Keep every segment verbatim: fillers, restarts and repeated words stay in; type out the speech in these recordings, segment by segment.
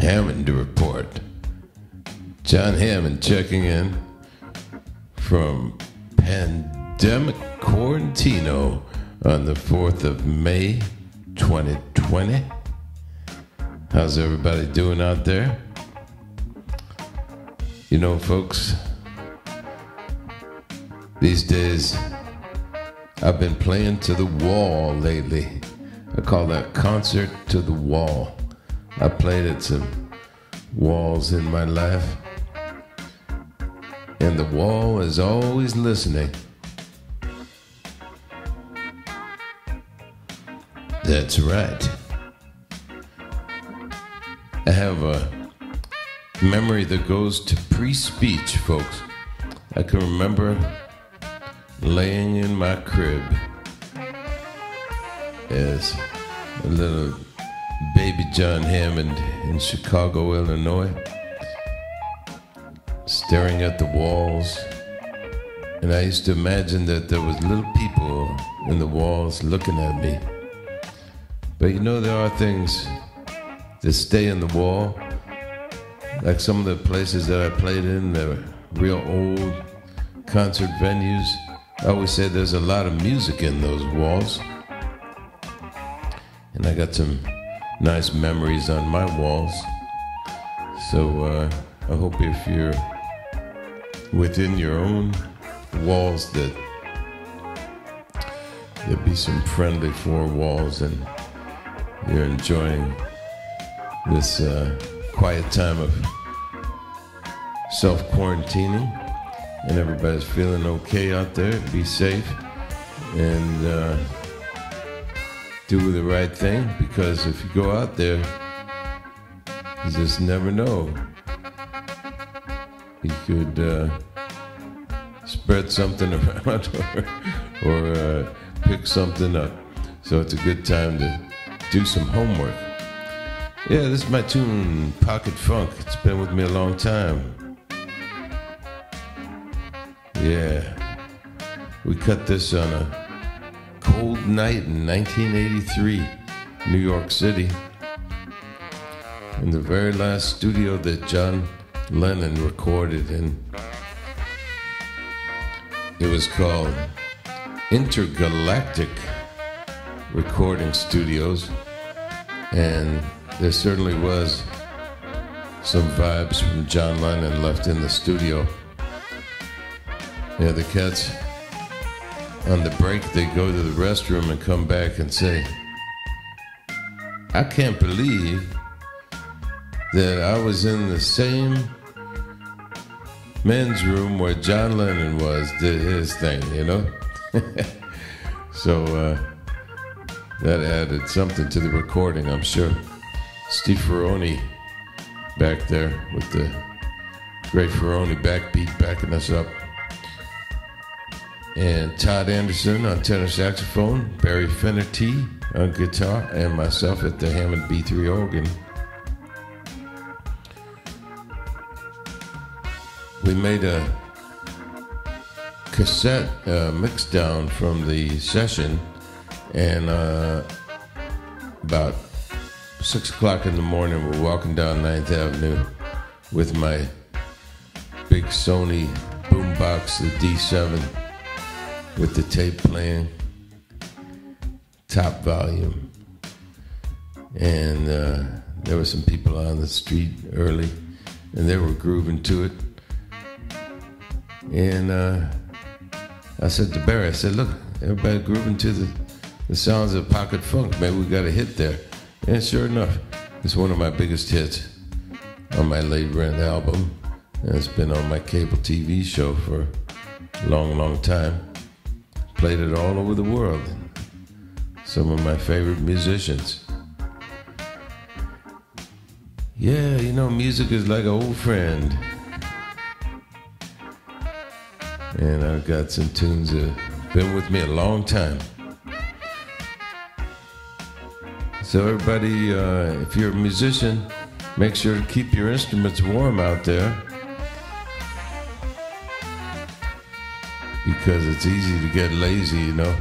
Hammond report. Jon Hammond checking in from Pandemic Quarantino on the fourth of May, twenty twenty. How's everybody doing out there? You know, folks, these days I've been playing to the wall lately. I call that concert to the wall. I played at some walls in my life, and the wall is always listening. That's right. I have a memory that goes to pre-speech, folks. I can remember laying in my crib as a little baby Jon Hammond in Chicago, Illinois, staring at the walls. And I used to imagine that there was little people in the walls looking at me. But you know, there are things that stay in the wall. Like some of the places that I played in, the real old concert venues. I always say there's a lot of music in those walls. And I got some nice memories on my walls. So uh, I hope if you're within your own walls that there'll be some friendly four walls and you're enjoying this uh, quiet time of self-quarantining and everybody's feeling okay out there. Be safe and uh, do the right thing, because if you go out there, you just never know. You could uh, spread something around or, or uh, pick something up. So it's a good time to do some homework. Yeah, this is my tune, Pocket Funk. It's been with me a long time. Yeah. We cut this on a cold night in nineteen eighty-three, New York City, in the very last studio that John Lennon recorded in. It was called Intergalactic Recording Studios, and there certainly was some vibes from John Lennon left in the studio. Yeah, the cats on the break, they go to the restroom and come back and say, I can't believe that I was in the same men's room where John Lennon was, did his thing, you know? So uh, that added something to the recording, I'm sure. Steve Ferroni back there with the great Ferroni backbeat backing us up. And Todd Anderson on tenor saxophone, Barry Finnerty on guitar, and myself at the Hammond B three organ. We made a cassette uh, mix down from the session, and uh, about six o'clock in the morning, we're walking down ninth Avenue with my big Sony boombox, the D seven, with the tape playing, top volume. And uh, there were some people on the street early, and they were grooving to it. And uh, I said to Barry, I said, look, everybody grooving to the, the sounds of Pocket Funk. Maybe we got a hit there. And sure enough, it's one of my biggest hits on my late rent album. And it's been on my cable T V show for a long, long time. Played it all over the world. Some of my favorite musicians. Yeah, you know, music is like an old friend. And I've got some tunes that have been with me a long time. So everybody, uh, if you're a musician, make sure to keep your instruments warm out there, because it's easy to get lazy, you know.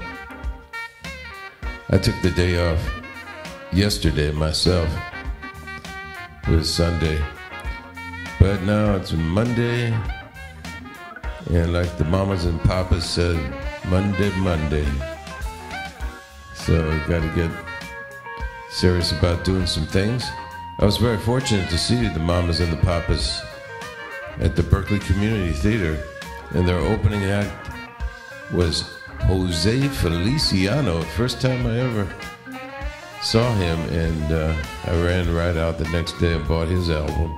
I took the day off yesterday myself, was Sunday. But now it's Monday, and like the mamas and papas said, Monday, Monday. So we got to get serious about doing some things. I was very fortunate to see the mamas and the papas at the Berkeley Community Theater, and their opening act was Jose Feliciano. First time I ever saw him, and uh, I ran right out the next day and bought his album.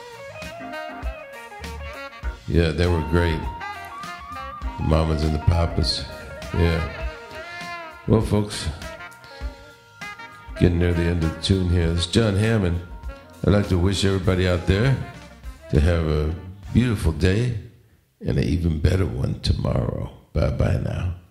Yeah, they were great. The mamas and the papas. Yeah. Well, folks, getting near the end of the tune here. This is Jon Hammond. I'd like to wish everybody out there to have a beautiful day and an even better one tomorrow. Bye-bye now.